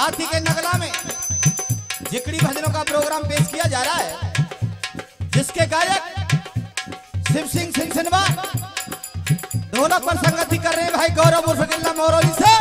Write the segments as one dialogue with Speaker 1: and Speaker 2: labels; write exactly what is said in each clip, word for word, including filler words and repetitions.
Speaker 1: हाथी के नगला में जिकड़ी भजनों का प्रोग्राम पेश किया जा रहा है, जिसके गायक शिव सिंह सिंहसनवा ढोलक पर संगति कर रहे हैं भाई गौरव उर्फ गिल्ला मोरौली से।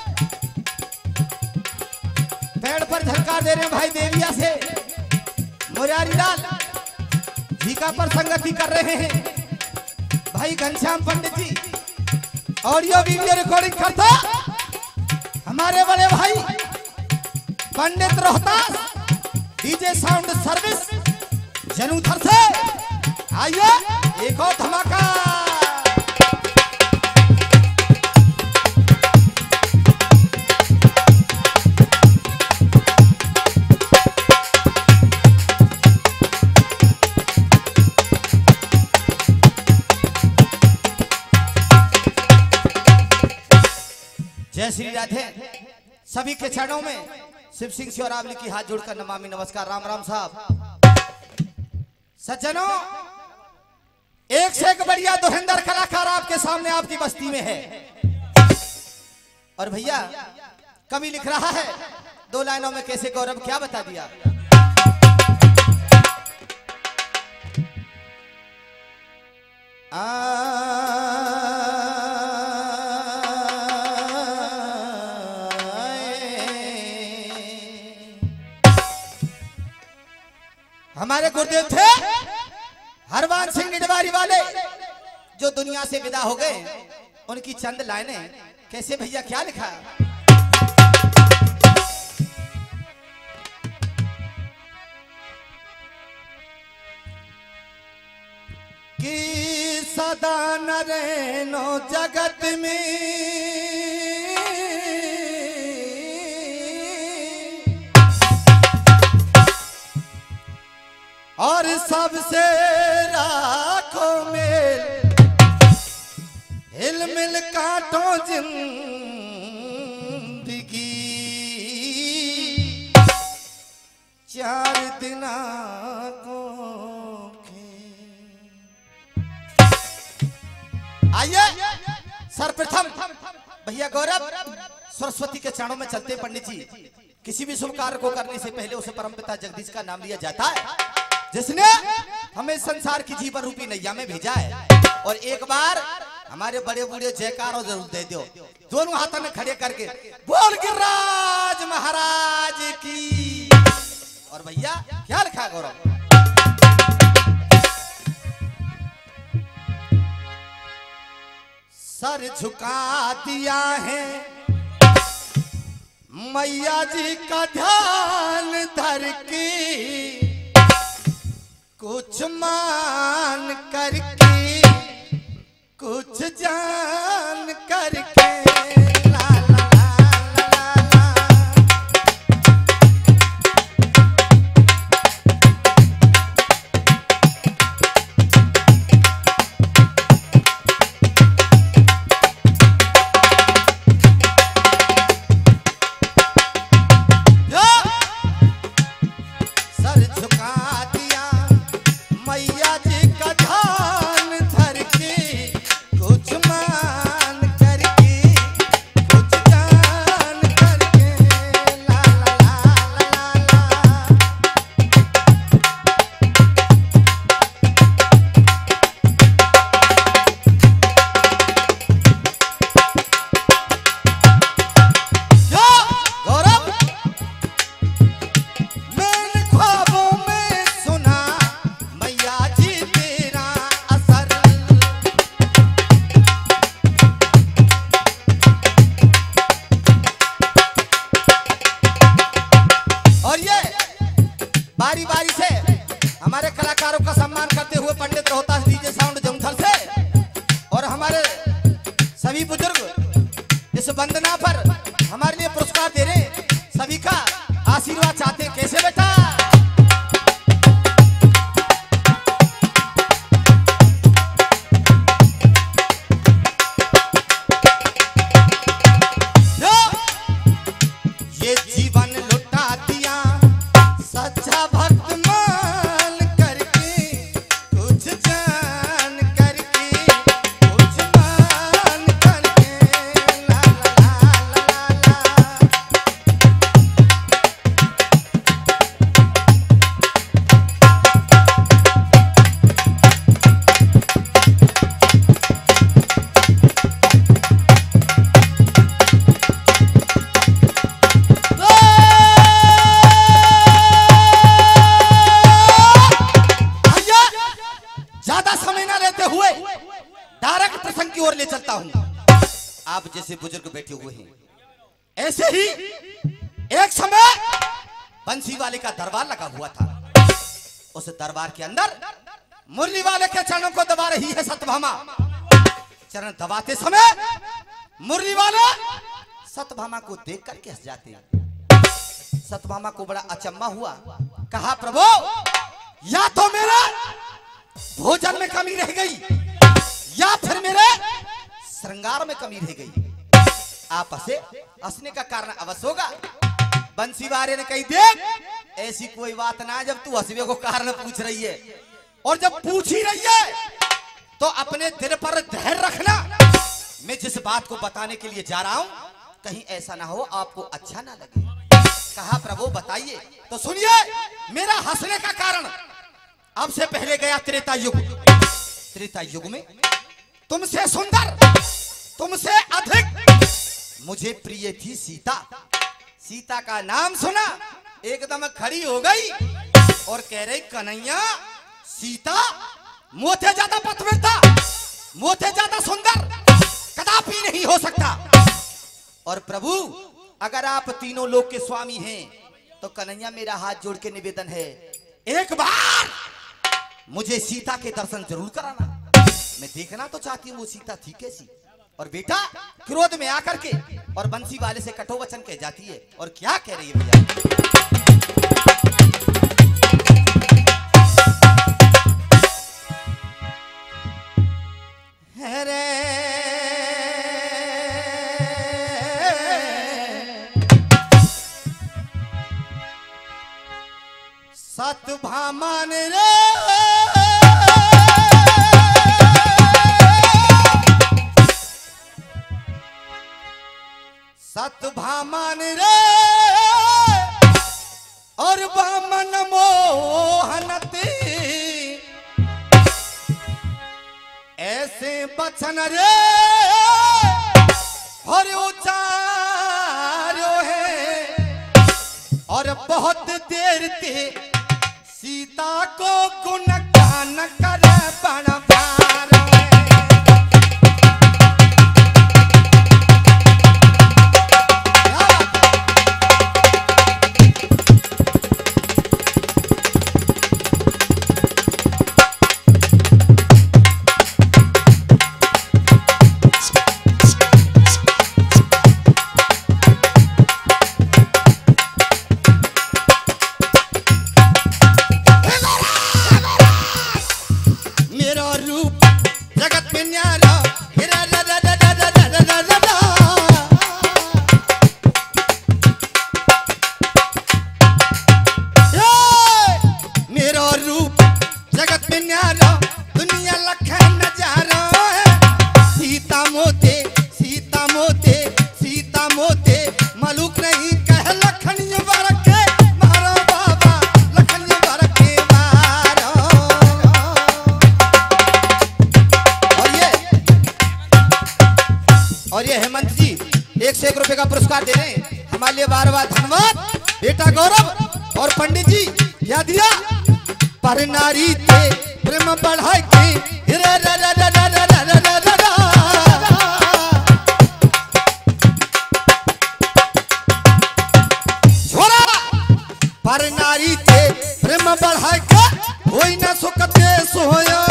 Speaker 1: पेड़ पर झलकार दे रहे हैं भाई देविया से मुरारी लाल। झीका पर संगति कर रहे हैं भाई Ghanshyam Pandit ji. Audio video recording करता हमारे बड़े भाई Pandit Rohtas DJ sound service Januthar से। आइए एक और धमाका। जय श्री राधे। सभी के चरणों में शिव सिंह सियोरावली की हाथ जोड़कर नमामि नमस्कार। राम राम साहब। सज्जनों, एक से एक बढ़िया धुरंधर कलाकार आपके सामने आपकी बस्ती में है। और भैया कवि लिख रहा है दो लाइनों में कैसे गौरव क्या बता दिया। आ हमारे गुरुदेव थे हरवान सिंह निडवारी वाले, जो दुनिया से विदा हो गए। उनकी चंद लाइनें कैसे भैया क्या लिखा। कि सदा न रहनो जगत में और सबसे राखो मेल, हिल मिल काटो जिंदगी, चार दिन को आइए सर्वप्रथम भैया गौरव सरस्वती के चरणों में चलते। पंडित जी, किसी भी शुभ कार्य को करने से पहले उसे परमपिता जगदीश का नाम लिया जाता है, जिसने हमें संसार की जीवन रूपी नैया में भेजा है। और एक बार हमारे बड़े बूढ़े जयकारों जरूर दे दो, दोनों हाथों में खड़े करके बोल गिरिराज महाराज की। और भैया क्या लिखा गौरव। सर झुका दिया है मैया जी का ध्यान धर के, कुछ मान करके कुछ जान करके। ला ला ला ला ला। सर झुका दिया मैया जी का ध्यान धर के, कुछ मान करके कुछ जान करके। ला ला ला ला ला। गौरव मैंने ख्वाबों में सुना मैया जी तेरा असर, और ये बारी बारी से हमारे कलाकारों का सम्मान करते हुए पंडित रोहतास डीजे साउंड जमथल से और हमारे सभी बुजुर्ग इस वंदना पर हमारे लिए पुरस्कार दे रहे हैं। सभी का आशीर्वाद चाहते हैं। कैसे बेटा। ये जीवन लुटा दिया सच्चा भक्त मान करके, कुछ जान करके कुछ मान करके। ला ला ला ला ला। डायरेक्ट प्रसंग की ओर ले चलता हूं। आप जैसे बुजुर्ग बैठे हुए हैं, ऐसे ही एक समय बंसी वाले का दरबार लगा हुआ था। उस दरबार के अंदर मुरली वाले के चरणों को दबा रही है सत्यभामा। चरण दबाते समय मुरली वाले सत्यभामा को देख करके हंस जाते हैं। सत्यभामा को बड़ा अचंभा हुआ। कहा, प्रभु या तो मेरे भोजन में कमी रह गई या फिर मेरे श्रृंगार में कमी रह गई। आप हंसे, हंसने का कारण अवश्य होगा। बंसी वाले ने कही, देख ऐसी कोई बात ना, जब तू हंसवे को कारण पूछ रही है और जब पूछ ही रही है तो अपने दिल पर धैर्य रखना। मैं जिस बात को बताने के लिए जा रहा हूं कहीं ऐसा ना हो आपको अच्छा ना लगे। कहा, प्रभु बताइए। तो सुनिए, मेरा हंसने का कारण, अब से पहले गया त्रेता युग। त्रेता युग में तुमसे सुंदर, तुमसे अधिक मुझे प्रिय थी सीता। सीता का नाम सुना एकदम खड़ी हो गई और कह रही, कन्हैया सीता मोते ज्यादा पतिव्रता, मोते ज्यादा सुंदर कदापि नहीं हो सकता। और प्रभु अगर आप तीनों लोक के स्वामी हैं तो कन्हैया मेरा हाथ जोड़ के निवेदन है, एक बार मुझे सीता के दर्शन जरूर कराना। मैं देखना तो चाहती हूँ वो सीता थी कैसी। और बेटा क्रोध में आकर के और बंसी वाले से कटोवचन कह जाती है। और क्या कह रही है भैया, सत्यभामा ने रे सत्यभामा ने रे और बामन मोहनती ऐसे बचन रे और उचारो है और बहुत देर ते सीता को गुणगान करे बड़ा भार है। और ये हेमंत जी एक से एक रुपए का पुरस्कार दे रहे हैं हमारे लिए। बार बार धन्यवाद बेटा गौरव। और पंडित जी क्या दिया, पर नारी थे प्रेम बढ़ा के छोरा, पर नारी थे प्रेम बढ़ा के कोई ना सुखते सोया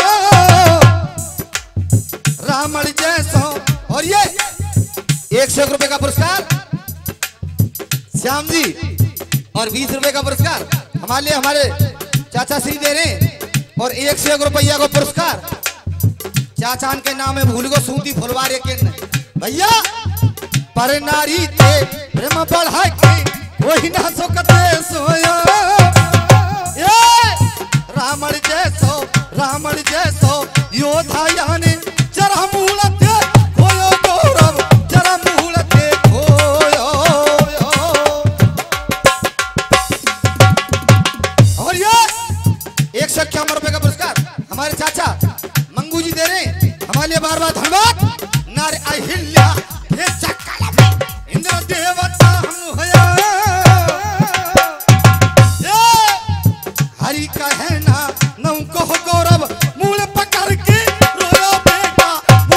Speaker 1: रामण जैसो। और ये एक सौ रुपए का पुरस्कार श्याम जी और बीस रुपए का पुरस्कार हमारे लिए हमारे चाचा श्री दे रहे हैं। और एक सौ एक रुपया का पुरस्कार चाचान के नाम है भूल गो सूती फुलवारे के भैया। पर नारी थे प्रेम बढ़ा के वही ना सुखते सोया रामण जैसो रामण जैसो योधा यानी जरा मूल थे खोयो गौरव जरा मूल थे खोयो। और ये एक सौ इक्यावन रुपए का पुरस्कार हमारे चाचा मंगू जी दे रहे हैं हमारे लिए। बार बार धन्यवाद। नार अहिल्या इंद्र देवता हम होया हरि कहना नौ को गौरव मूल पकड़ के रोयो बेटा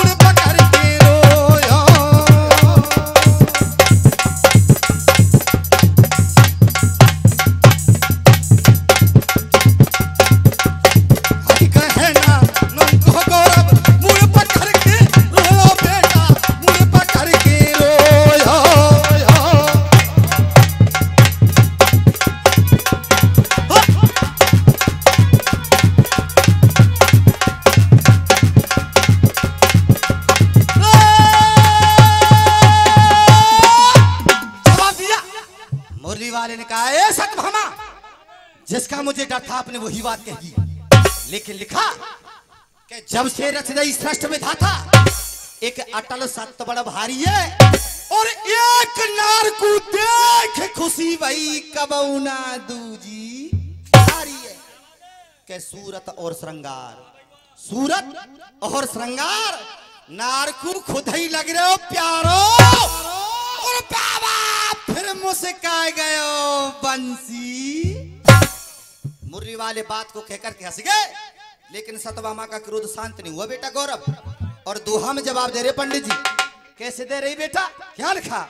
Speaker 1: वाले ने कहा, ए सत्यभामा, जिसका मुझे डर था आपने वही बात कही, लेकिन लिखा कि जब से रचना सृष्टि में था, था एक अटल सत्य बड़ा भारी है और एक नार को देख खुशी भई कबऊ ना दूजी भारी है। के सूरत और श्रृंगार, सूरत और श्रृंगार नार को खुद ही लग रहे हो प्यारो और बाबा फिर मुस्काए गयो बंसी। मुर्री वाले बात को कहकर के हंस गए, लेकिन सत्यभामा का क्रोध शांत नहीं हुआ बेटा गौरव। और दोहा में जवाब दे रहे पंडित जी, कैसे दे रही बेटा, क्या लिखा?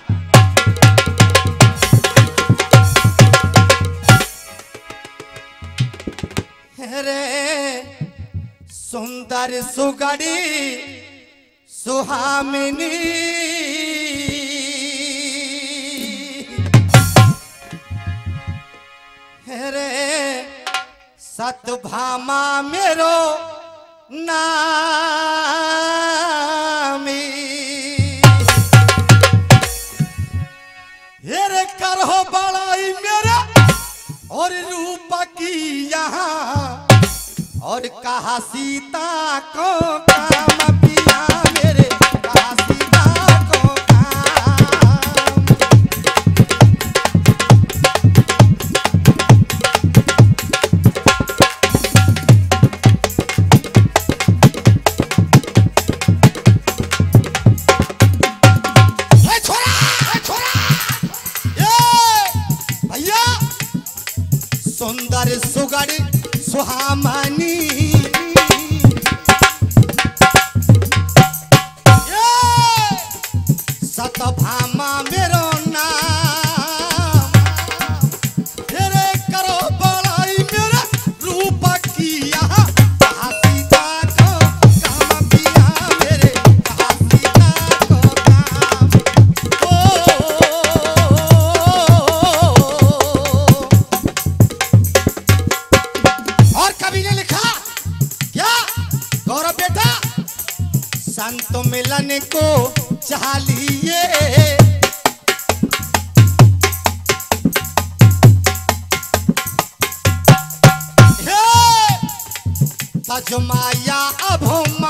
Speaker 1: रे सुंदर सुगड़ी सुहामिनी रे सत्यभामा मेरो नामी रे करहो बड़ाई मेरा और रूप की यहाँ और कहा सीता को काम पिया मेरे, कहा सीता को काम। ए छोरा, ए छोरा, ये भैया सुंदर सुगड़ी सुहामनी सत्यभामा मेरो नाम तेरे करो बड़ाई मेरा रूप की यहाँ कहा सीता को काम पिया मेरे, कहा सीता को काम। और कवि ने लिखा क्या गौरव बेटा, संत मिलन को चाह लिए तजमाया अभमान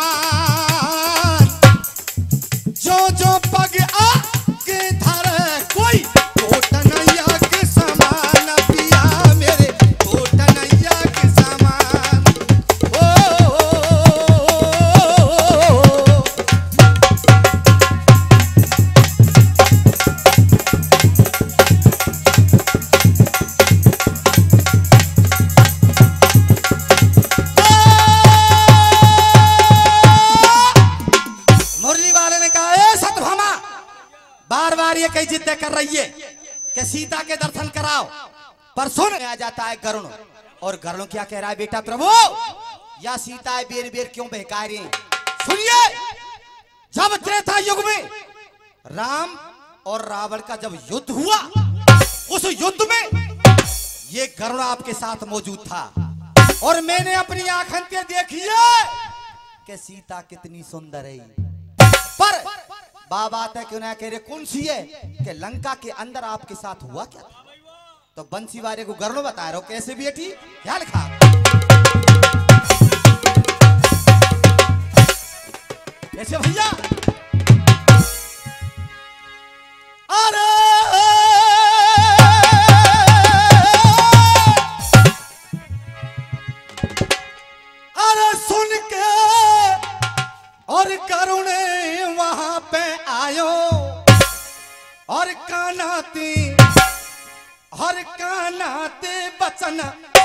Speaker 1: जो जो पग आगे धरे कोई टोटनैया के समान पिया मेरे, टोटनैया के समान। ओ, ओ, ओ, ओ, ओ, ओ। बार बार ये कई जिद्दें कर रही है कि सीता के दर्शन कराओ, पर सुन आ जाता है गरुण। और गरुण क्या कह रहा है बेटा, प्रभु या सीता बेर बेर क्यों बहका रही? सुनिए, जब त्रेता युग में राम और रावण का जब युद्ध हुआ, उस युद्ध में ये गरुण आपके साथ मौजूद था और मैंने अपनी आंखों से देखी है कि सीता कितनी सुंदर है। पर बाबा तक क्यों ना कह रहे कौन सी है कि लंका के अंदर आपके साथ हुआ क्या था? तो बंसी वाले को गरुड़ बता रहे हो कैसे बेटी, क्या लिखा? कैसे भैया? अरे अरे सुन के और करुणे वहां पे आयो और कानाते और कानाते बचन